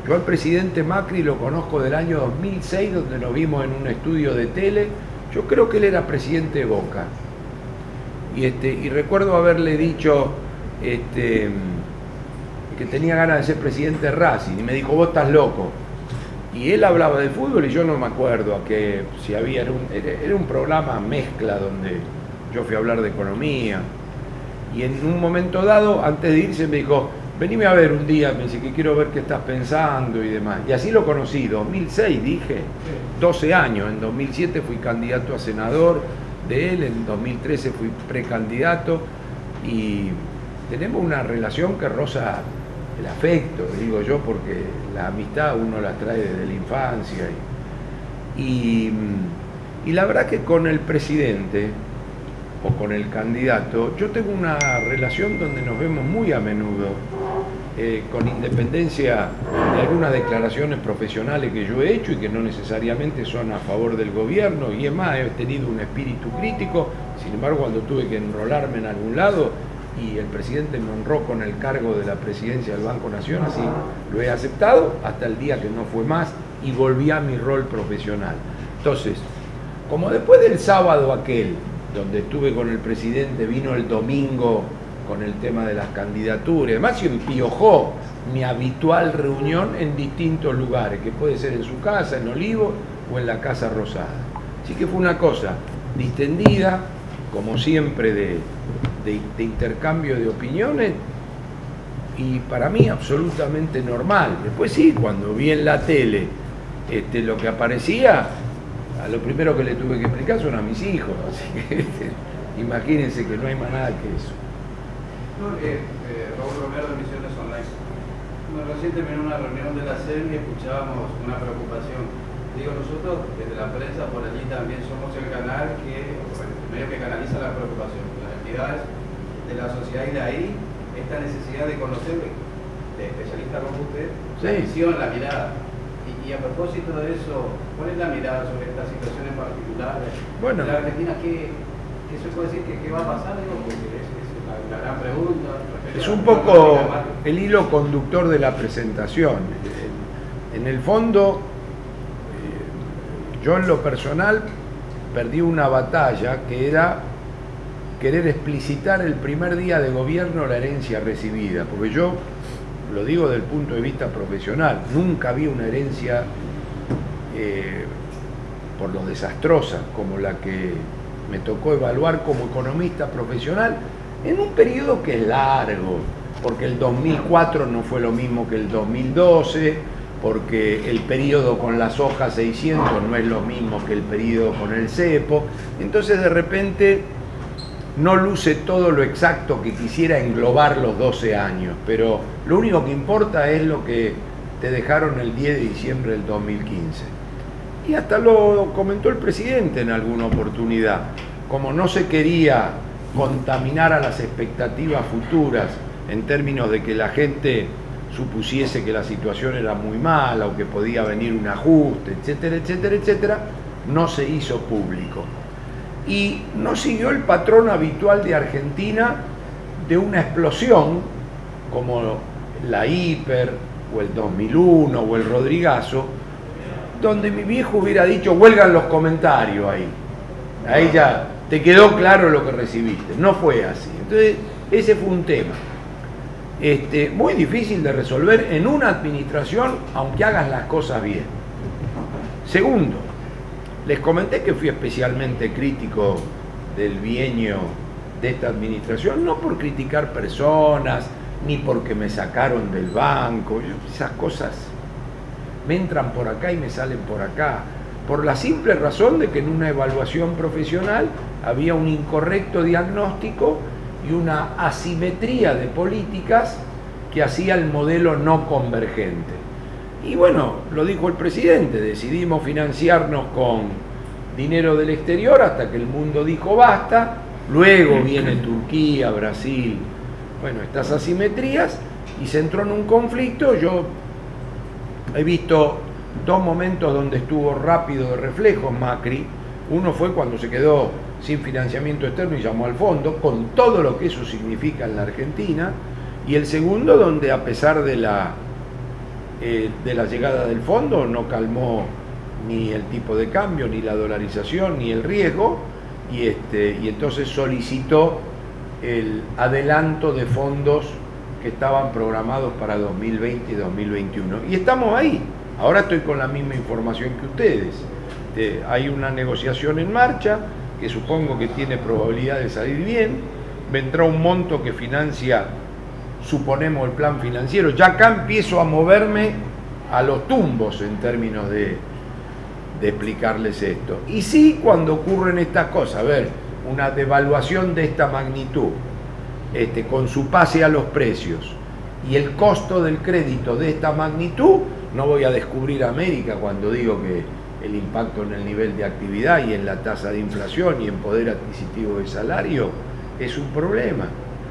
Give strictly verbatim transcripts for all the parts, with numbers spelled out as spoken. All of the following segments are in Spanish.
Yo al presidente Macri lo conozco del año dos mil seis, donde nos vimos en un estudio de tele. Yo creo que él era presidente de Boca. Y, este, y recuerdo haberle dicho este, que tenía ganas de ser presidente de Racing. Y me dijo, vos estás loco. Y él hablaba de fútbol y yo no me acuerdo a que si había, era un, era un programa mezcla donde yo fui a hablar de economía. Y en un momento dado, antes de irse, me dijo, venime a ver un día, me dice que quiero ver qué estás pensando y demás. Y así lo conocí, dos mil seis dije, doce años, en dos mil siete fui candidato a senador de él, en dos mil trece fui precandidato y tenemos una relación que roza el afecto, digo yo, porque la amistad uno la trae desde la infancia. Y, y, y la verdad que con el presidente o con el candidato, yo tengo una relación donde nos vemos muy a menudo, eh, con independencia de algunas declaraciones profesionales que yo he hecho y que no necesariamente son a favor del gobierno, y es más, he tenido un espíritu crítico. Sin embargo, cuando tuve que enrolarme en algún lado y el presidente me honró con el cargo de la presidencia del Banco Nación, así lo he aceptado hasta el día que no fue más y volví a mi rol profesional. Entonces, como después del sábado aquel, donde estuve con el presidente, vino el domingo con el tema de las candidaturas, además se empiojó mi habitual reunión en distintos lugares, que puede ser en su casa, en Olivos o en la Casa Rosada. Así que fue una cosa distendida, como siempre, de, de, de intercambio de opiniones, y para mí absolutamente normal. Después sí, cuando vi en la tele este, lo que aparecía, a lo primero que le tuve que explicar son a mis hijos, así que imagínense que no hay más nada que eso. No, eh, eh, Raúl Romero de Misiones Online. Bueno, recién terminó una reunión de la C E M y escuchábamos una preocupación. Digo, nosotros desde la prensa por allí también somos el canal que, bueno, el medio que canaliza la preocupación, las entidades de la sociedad, y de ahí esta necesidad de conocer, de especialistas como usted, sí, la visión, la mirada. Y, y a propósito de eso, ¿cuál es la mirada sobre esta situación en particular? Bueno, en la Argentina, ¿qué, qué se puede decir que qué va a pasar? Digo, porque es, es la, la gran pregunta. Es un poco el hilo conductor de la presentación. En el fondo, yo en lo personal perdí una batalla que era querer explicitar el primer día de gobierno la herencia recibida, porque yo lo digo desde el punto de vista profesional, nunca vi una herencia eh, por lo desastrosa como la que me tocó evaluar como economista profesional en un periodo que es largo, porque el dos mil cuatro no fue lo mismo que el dos mil doce, porque el periodo con las hojas seiscientos no es lo mismo que el periodo con el cepo. Entonces de repente no luce todo lo exacto que quisiera englobar los doce años, pero lo único que importa es lo que te dejaron el diez de diciembre del dos mil quince. Y hasta lo comentó el presidente en alguna oportunidad, como no se quería contaminar a las expectativas futuras en términos de que la gente supusiese que la situación era muy mala o que podía venir un ajuste, etcétera, etcétera, etcétera, no se hizo público. Y no siguió el patrón habitual de Argentina de una explosión como la Hiper o el dos mil uno o el Rodrigazo, donde mi viejo hubiera dicho huelgan los comentarios ahí. Ahí ya te quedó claro lo que recibiste. No fue así. Entonces ese fue un tema este, muy difícil de resolver en una administración, aunque hagas las cosas bien. Segundo, les comenté que fui especialmente crítico del bienio de esta administración, no por criticar personas, ni porque me sacaron del banco. Yo, esas cosas me entran por acá y me salen por acá, por la simple razón de que en una evaluación profesional había un incorrecto diagnóstico y una asimetría de políticas que hacía el modelo no convergente. Y bueno, lo dijo el presidente, decidimos financiarnos con dinero del exterior hasta que el mundo dijo basta, luego viene Turquía, Brasil, bueno, estas asimetrías, y se entró en un conflicto. Yo he visto dos momentos donde estuvo rápido de reflejos Macri. Uno fue cuando se quedó sin financiamiento externo y llamó al fondo, con todo lo que eso significa en la Argentina, y el segundo donde, a pesar de la eh, de la llegada del fondo, no calmó ni el tipo de cambio, ni la dolarización, ni el riesgo, y, este, y entonces solicitó el adelanto de fondos que estaban programados para dos mil veinte y dos mil veintiuno. Y estamos ahí. Ahora estoy con la misma información que ustedes. Eh, hay una negociación en marcha que supongo que tiene probabilidad de salir bien. Vendrá un monto que financia, suponemos, el plan financiero. Ya acá empiezo a moverme a los tumbos en términos de, de explicarles esto. Y sí, cuando ocurren estas cosas, a ver, una devaluación de esta magnitud, este, con su pase a los precios y el costo del crédito de esta magnitud, no voy a descubrir América cuando digo que el impacto en el nivel de actividad y en la tasa de inflación y en poder adquisitivo de salario es un problema.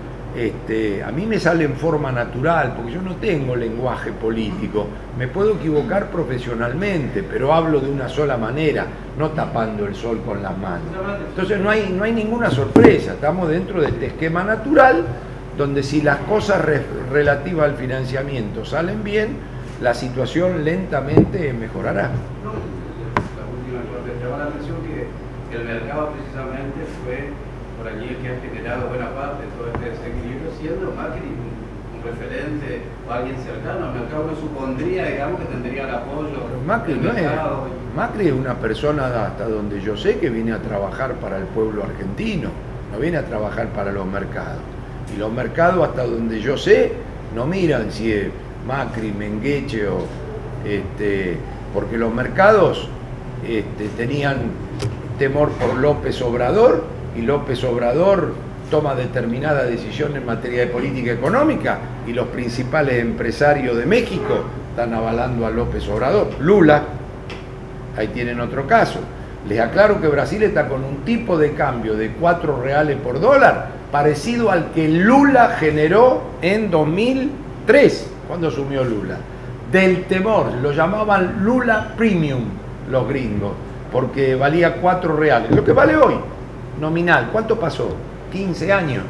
Este, a mí me sale en forma natural, porque yo no tengo lenguaje político, me puedo equivocar profesionalmente, pero hablo de una sola manera, no tapando el sol con las manos. Entonces no hay, no hay ninguna sorpresa, estamos dentro de este esquema natural, donde si las cosas re, relativas al financiamiento salen bien, la situación lentamente mejorará. No, la última cosa que llama la atención que el mercado precisamente fue por allí el que ha generado buena parte de todo este desequilibrio, siendo Macri un, un referente o alguien cercano al mercado, no supondría, digamos, que tendría el apoyo Pero Macri del no mercado. Es, Macri es una persona, hasta donde yo sé, que viene a trabajar para el pueblo argentino, no viene a trabajar para los mercados. Y los mercados, hasta donde yo sé, no miran si es Macri, Mengueche o... Este, porque los mercados este, tenían temor por López Obrador, y López Obrador toma determinada decisión en materia de política económica, y los principales empresarios de México están avalando a López Obrador. Lula, ahí tienen otro caso. Les aclaro que Brasil está con un tipo de cambio de cuatro reales por dólar parecido al que Lula generó en dos mil tres, cuando asumió Lula. Del temor, lo llamaban Lula Premium los gringos, porque valía cuatro reales, lo que vale hoy, nominal. ¿Cuánto pasó? quince años.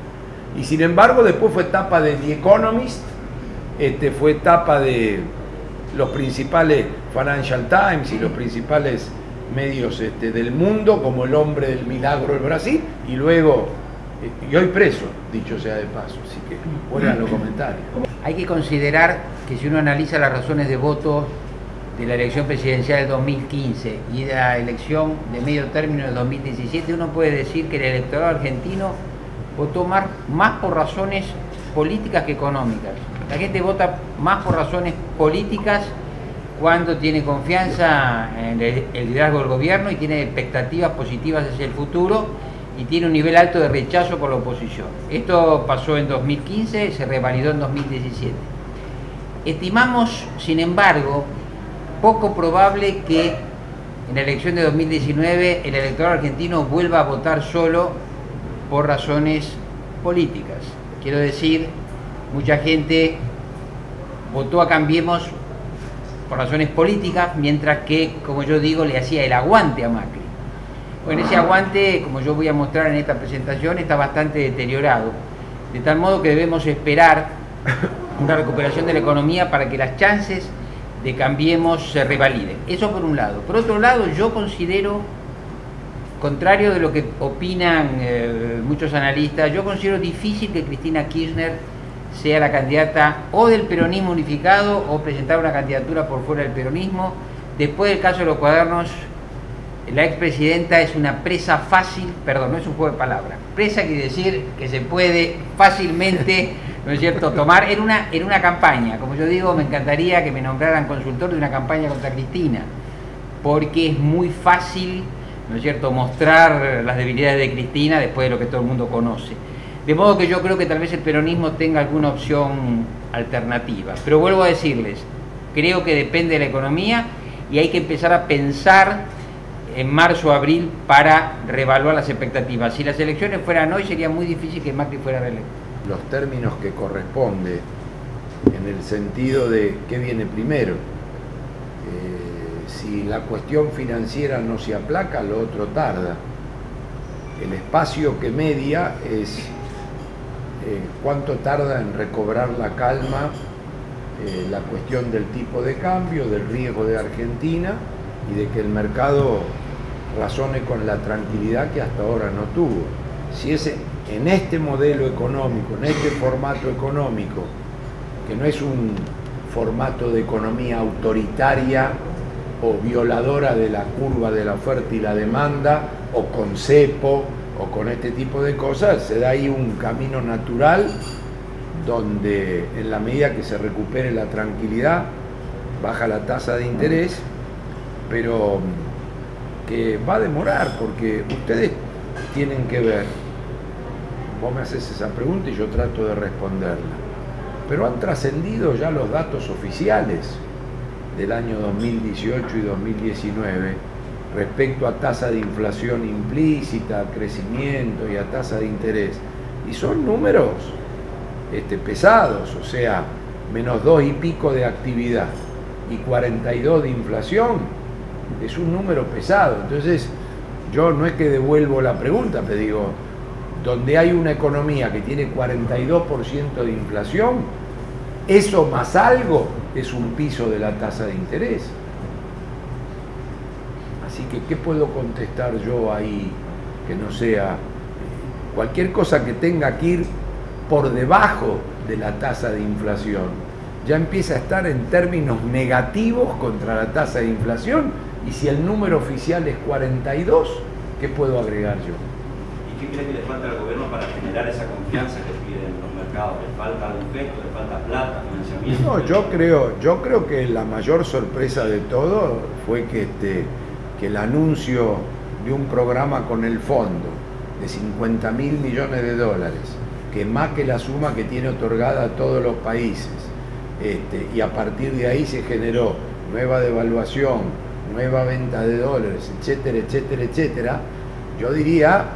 Y sin embargo después fue tapa de The Economist, este, fue tapa de los principales Financial Times y los principales medios este, del mundo como el hombre del milagro del Brasil, y luego, eh, y hoy preso, dicho sea de paso. Así que pongan los comentarios. Hay que considerar que si uno analiza las razones de voto de la elección presidencial del dos mil quince y de la elección de medio término del dos mil diecisiete, uno puede decir que el electorado argentino votó más, más por razones políticas que económicas. La gente vota más por razones políticas cuando tiene confianza en el, el liderazgo del gobierno y tiene expectativas positivas hacia el futuro y tiene un nivel alto de rechazo por la oposición. Esto pasó en dos mil quince, se revalidó en dos mil diecisiete. Estimamos, sin embargo, poco probable que en la elección de dos mil diecinueve el electorado argentino vuelva a votar solo por razones políticas. Quiero decir, mucha gente votó a Cambiemos por razones políticas, mientras que, como yo digo, le hacía el aguante a Macri. Bueno, ese aguante, como yo voy a mostrar en esta presentación, está bastante deteriorado, de tal modo que debemos esperar una recuperación de la economía para que las chances de Cambiemos se revaliden. Eso por un lado. Por otro lado, yo considero, contrario de lo que opinan eh, muchos analistas, yo considero difícil que Cristina Kirchner sea la candidata o del peronismo unificado o presentar una candidatura por fuera del peronismo. Después del caso de los cuadernos, la expresidenta es una presa fácil, perdón, no es un juego de palabras, presa quiere decir que se puede fácilmente, ¿no es cierto?, tomar en una, en una campaña. Como yo digo, me encantaría que me nombraran consultor de una campaña contra Cristina, porque es muy fácil, ¿no es cierto?, mostrar las debilidades de Cristina después de lo que todo el mundo conoce. De modo que yo creo que tal vez el peronismo tenga alguna opción alternativa. Pero vuelvo a decirles, creo que depende de la economía y hay que empezar a pensar en marzo o abril para reevaluar las expectativas. Si las elecciones fueran hoy, sería muy difícil que Macri fuera reelecto. Los términos que corresponde, en el sentido de qué viene primero. Eh, si la cuestión financiera no se aplaca, lo otro tarda. El espacio que media es eh, cuánto tarda en recobrar la calma eh, la cuestión del tipo de cambio, del riesgo de Argentina y de que el mercado razone con la tranquilidad que hasta ahora no tuvo. Si es en este modelo económico, en este formato económico, que no es un formato de economía autoritaria o violadora de la curva de la oferta y la demanda, o con cepo, o con este tipo de cosas, se da ahí un camino natural donde en la medida que se recupere la tranquilidad, baja la tasa de interés, pero que va a demorar, porque ustedes tienen que ver, vos me haces esa pregunta y yo trato de responderla, pero han trascendido ya los datos oficiales del año dos mil dieciocho y dos mil diecinueve respecto a tasa de inflación implícita, a crecimiento y a tasa de interés, y son números este, pesados, o sea, menos dos y pico de actividad y cuarenta y dos de inflación, es un número pesado. Entonces yo no es que devuelvo la pregunta, pero digo, donde hay una economía que tiene cuarenta y dos por ciento de inflación, eso más algo es un piso de la tasa de interés. Así que, ¿qué puedo contestar yo ahí que no sea cualquier cosa que tenga que ir por debajo de la tasa de inflación? Ya empieza a estar en términos negativos contra la tasa de inflación, y si el número oficial es cuarenta y dos, ¿qué puedo agregar yo? ¿Y qué cree que le falta al gobierno para generar esa confianza que piden los mercados? ¿Le falta algún efecto? ¿Le falta plata, financiamiento? No, yo creo, yo creo que la mayor sorpresa de todo fue que, este, que el anuncio de un programa con el fondo de cincuenta mil millones de dólares, que es más que la suma que tiene otorgada a todos los países, este, y a partir de ahí se generó nueva devaluación, nueva venta de dólares, etcétera, etcétera, etcétera, yo diría,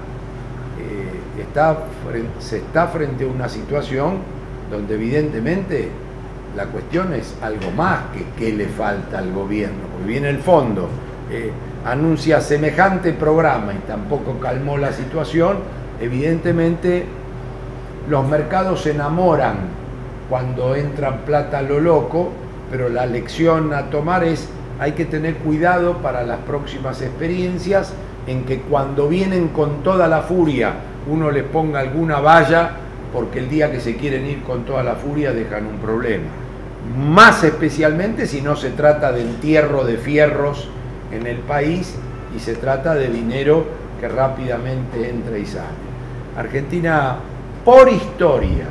eh, está, se está frente a una situación donde evidentemente la cuestión es algo más que qué le falta al gobierno, porque viene el fondo, eh, anuncia semejante programa y tampoco calmó la situación. Evidentemente los mercados se enamoran cuando entra plata a lo loco, pero la lección a tomar es: hay que tener cuidado para las próximas experiencias en que cuando vienen con toda la furia uno les ponga alguna valla, porque el día que se quieren ir con toda la furia dejan un problema. Más especialmente si no se trata de entierro de fierros en el país y se trata de dinero que rápidamente entra y sale. Argentina, por historia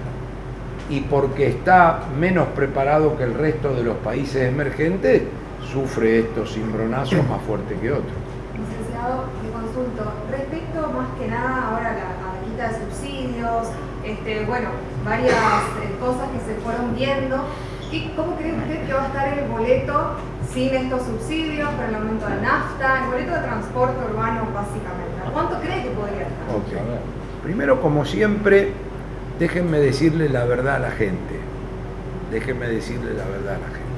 y porque está menos preparado que el resto de los países emergentes, sufre estos cimbronazos más fuerte que otros. Licenciado, le consulto, respecto más que nada ahora a la, a la quita de subsidios, este, bueno, varias eh, cosas que se fueron viendo, ¿y cómo cree usted que va a estar el boleto sin estos subsidios, con el aumento de nafta, el boleto de transporte urbano básicamente? ¿A cuánto cree que podría estar? Okay. Primero, como siempre, déjenme decirle la verdad a la gente, déjenme decirle la verdad a la gente.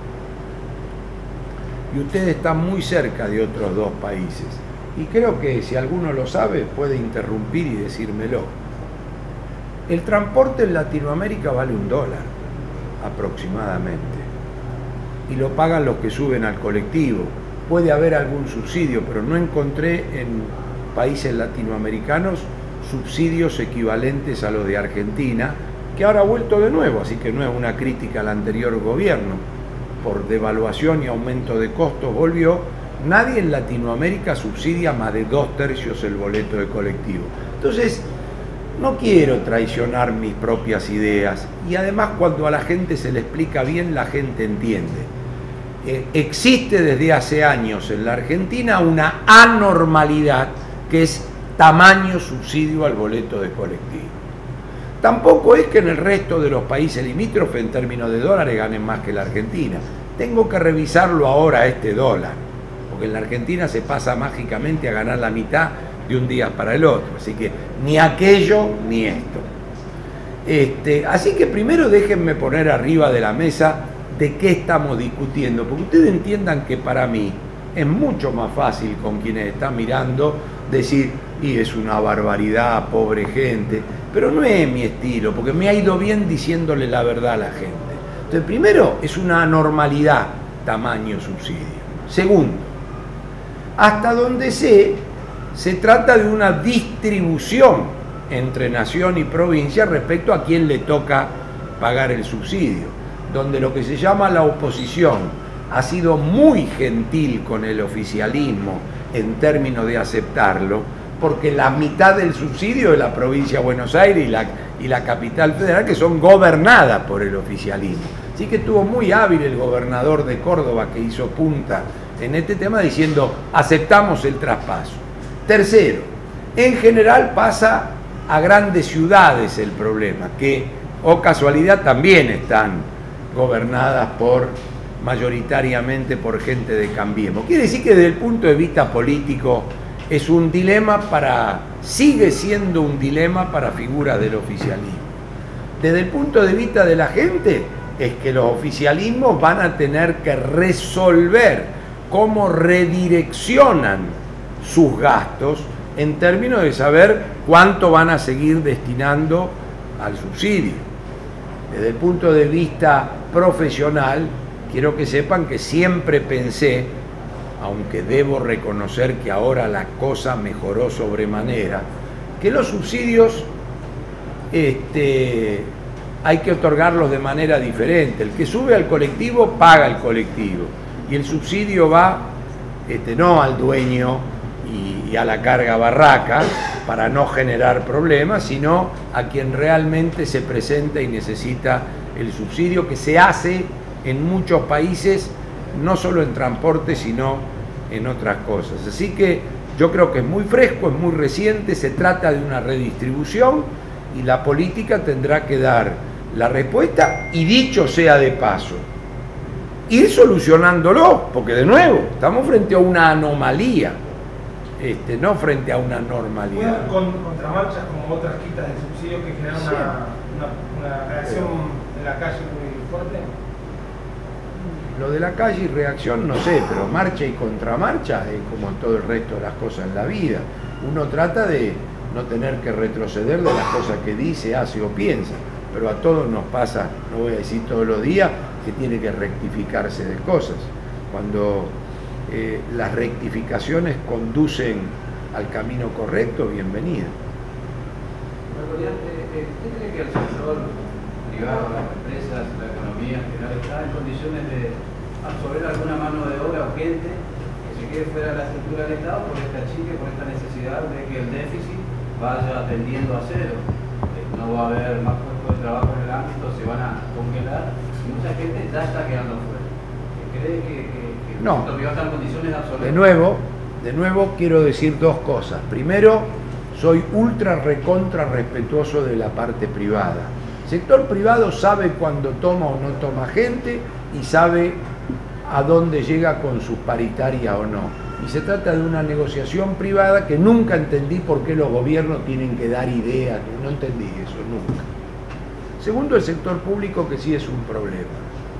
Y usted está muy cerca de otros dos países, y creo que si alguno lo sabe puede interrumpir y decírmelo. El transporte en Latinoamérica vale un dólar aproximadamente, y lo pagan los que suben al colectivo. Puede haber algún subsidio, pero no encontré en países latinoamericanos subsidios equivalentes a los de Argentina, que ahora ha vuelto de nuevo, así que no es una crítica al anterior gobierno. Por devaluación y aumento de costos volvió. Nadie en Latinoamérica subsidia más de dos tercios el boleto de colectivo. Entonces, no quiero traicionar mis propias ideas, y además cuando a la gente se le explica bien, la gente entiende. Eh, existe desde hace años en la Argentina una anormalidad que es tamaño subsidio al boleto de colectivo. Tampoco es que en el resto de los países limítrofes en términos de dólares ganen más que la Argentina. Tengo que revisarlo ahora a este dólar, porque en la Argentina se pasa mágicamente a ganar la mitad de un día para el otro. Así que ni aquello ni esto. Este, así que primero déjenme poner arriba de la mesa de qué estamos discutiendo, porque ustedes entiendan que para mí es mucho más fácil con quienes están mirando decir, y es una barbaridad, pobre gente, pero no es mi estilo, porque me ha ido bien diciéndole la verdad a la gente. Entonces, primero, es una anormalidad tamaño subsidio. Segundo, hasta donde sé, se trata de una distribución entre nación y provincia respecto a quién le toca pagar el subsidio, donde lo que se llama la oposición ha sido muy gentil con el oficialismo en términos de aceptarlo, porque la mitad del subsidio de la provincia de Buenos Aires y la, y la capital federal, que son gobernadas por el oficialismo. Así que estuvo muy hábil el gobernador de Córdoba, que hizo punta en este tema diciendo aceptamos el traspaso. Tercero, en general pasa a grandes ciudades el problema, que, o casualidad, también están gobernadas por mayoritariamente por gente de Cambiemos. Quiere decir que desde el punto de vista político es un dilema para, sigue siendo un dilema para figuras del oficialismo. Desde el punto de vista de la gente, es que los oficialismos van a tener que resolver cómo redireccionan sus gastos en términos de saber cuánto van a seguir destinando al subsidio. Desde el punto de vista profesional, quiero que sepan que siempre pensé, aunque debo reconocer que ahora la cosa mejoró sobremanera, que los subsidios este, hay que otorgarlos de manera diferente. El que sube al colectivo paga el colectivo y el subsidio va este, no al dueño y, y a la carga barraca para no generar problemas, sino a quien realmente se presenta y necesita el subsidio, que se hace en muchos países, no solo en transporte, sino en otras cosas. Así que yo creo que es muy fresco, es muy reciente, se trata de una redistribución y la política tendrá que dar la respuesta, y dicho sea de paso, ir solucionándolo, porque de nuevo, estamos frente a una anomalía, este, no frente a una normalidad. Bueno, con contramarchas como otras quitas de subsidio que generan sí. una, una, una reacción pero, en la calle muy fuerte. Lo de la calle y reacción no sé, pero marcha y contramarcha es como todo el resto de las cosas en la vida. Uno trata de no tener que retroceder de las cosas que dice, hace o piensa, pero a todos nos pasa, no voy a decir todos los días, que tiene que rectificarse de cosas. Cuando eh, las rectificaciones conducen al camino correcto, bienvenida. ¿Usted cree que el sector privado, las empresas, la economía en general está en condiciones de absorber alguna mano de obra o gente que se quede fuera de la estructura del Estado por esta chique, por esta necesidad de que el déficit vaya tendiendo a cero? No va a haber más puestos de trabajo en el ámbito, se van a congelar y mucha gente ya está quedando fuera. ¿Cree que, que, que no. el sector privado está en condiciones de absorber? De nuevo, de nuevo quiero decir dos cosas. Primero, soy ultra recontra respetuoso de la parte privada. El sector privado sabe cuándo toma o no toma gente y sabe a dónde llega con sus paritarias o no. Y se trata de una negociación privada que nunca entendí por qué los gobiernos tienen que dar ideas. No entendí eso, nunca. Segundo, el sector público, que sí es un problema.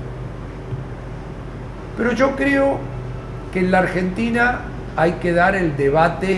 Pero yo creo que en la Argentina hay que dar el debate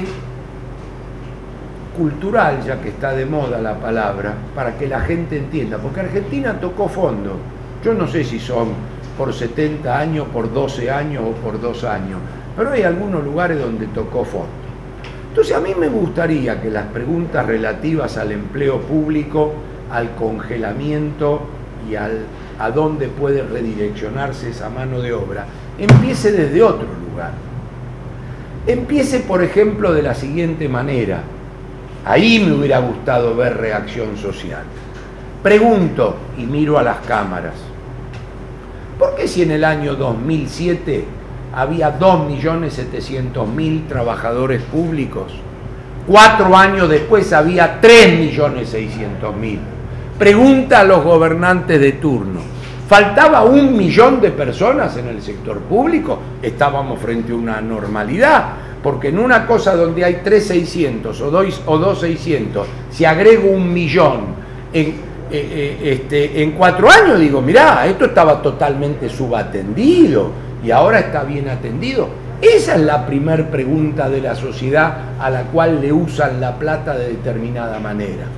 cultural, ya que está de moda la palabra, para que la gente entienda, porque Argentina tocó fondo. Yo no sé si son por setenta años, por doce años o por dos años, pero hay algunos lugares donde tocó fondo. Entonces a mí me gustaría que las preguntas relativas al empleo público, al congelamiento y al, a dónde puede redireccionarse esa mano de obra, empiece desde otro lugar. Empiece, por ejemplo, de la siguiente manera. Ahí me hubiera gustado ver reacción social. Pregunto, y miro a las cámaras, ¿por qué si en el año dos mil siete había dos millones setecientos mil trabajadores públicos, cuatro años después había tres millones seiscientos mil? Pregunta a los gobernantes de turno. ¿Faltaba un millón de personas en el sector público? Estábamos frente a una anormalidad, porque en una cosa donde hay tres mil seiscientos o dos mil seiscientos, si agrego un millón en, eh, eh, este, en cuatro años, digo, mirá, esto estaba totalmente subatendido y ahora está bien atendido. Esa es la primer pregunta de la sociedad a la cual le usan la plata de determinada manera.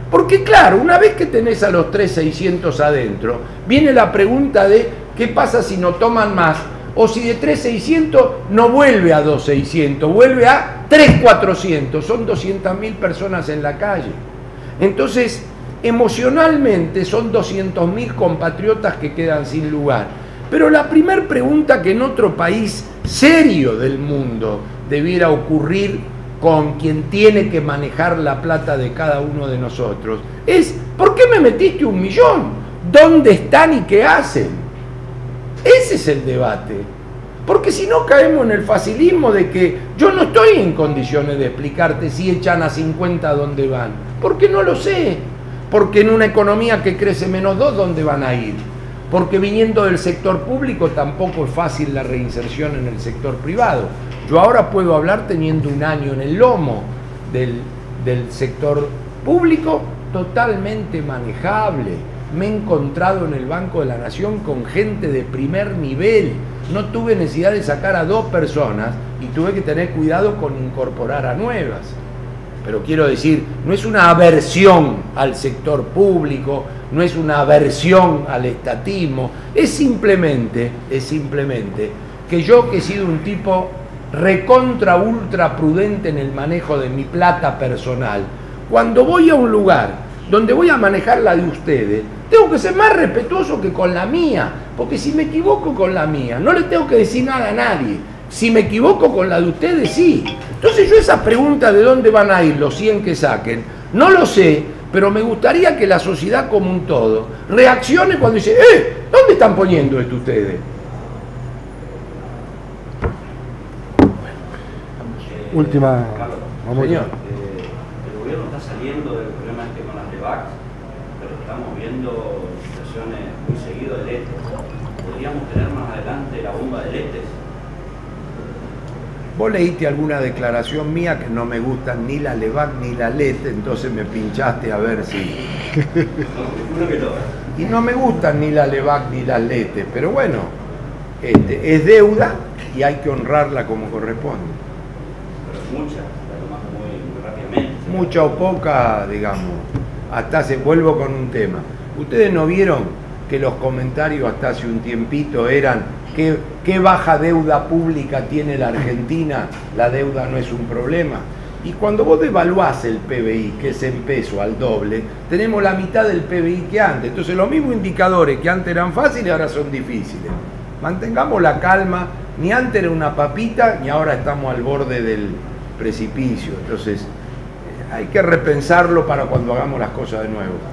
Porque claro, una vez que tenés a los tres mil seiscientos adentro, viene la pregunta de qué pasa si no toman más, o si de tres mil seiscientos no vuelve a dos mil seiscientos, vuelve a tres mil cuatrocientos, son doscientas mil personas en la calle. Entonces, emocionalmente son doscientos mil compatriotas que quedan sin lugar. Pero la primera pregunta que en otro país serio del mundo debiera ocurrir con quien tiene que manejar la plata de cada uno de nosotros es: ¿por qué me metiste un millón? ¿Dónde están y qué hacen? Ese es el debate. Porque si no caemos en el facilismo de que yo no estoy en condiciones de explicarte si echan a cincuenta dónde van, porque no lo sé. Porque en una economía que crece menos dos, ¿dónde van a ir? Porque viniendo del sector público tampoco es fácil la reinserción en el sector privado. Yo ahora puedo hablar teniendo un año en el lomo del, del sector público totalmente manejable. Me he encontrado en el Banco de la Nación con gente de primer nivel. No tuve necesidad de sacar a dos personas y tuve que tener cuidado con incorporar a nuevas. Pero quiero decir, no es una aversión al sector público, no es una aversión al estatismo, es simplemente, es simplemente que yo, que he sido un tipo recontra ultra prudente en el manejo de mi plata personal, cuando voy a un lugar donde voy a manejar la de ustedes, tengo que ser más respetuoso que con la mía, porque si me equivoco con la mía, no le tengo que decir nada a nadie. Si me equivoco con la de ustedes, sí. Entonces yo esa pregunta de dónde van a ir los cien que saquen, no lo sé, pero me gustaría que la sociedad como un todo reaccione cuando dice: ¡eh! ¿Dónde están poniendo esto ustedes? Eh, Última. Carlos, Vamos señor. eh, el gobierno está saliendo del problema este con las LEVAC, pero estamos viendo situaciones muy seguidas del este. ¿Podríamos tener más adelante la bomba del este? Vos leíste alguna declaración mía que no me gustan ni la LEVAC ni la L E T, entonces me pinchaste a ver si... Uno que todo. Y no me gustan ni la LEVAC ni la L E T, pero bueno, este, es deuda y hay que honrarla como corresponde. Pero mucha, la tomás muy, muy rápidamente. Mucha o poca, digamos. Hasta se vuelvo con un tema. ¿Ustedes no vieron que los comentarios hasta hace un tiempito eran qué, qué baja deuda pública tiene la Argentina? La deuda no es un problema. Y cuando vos devaluás el P B I, que es en peso al doble, tenemos la mitad del P B I que antes. Entonces los mismos indicadores que antes eran fáciles ahora son difíciles. Mantengamos la calma, ni antes era una papita, ni ahora estamos al borde del precipicio. Entonces hay que repensarlo para cuando hagamos las cosas de nuevo.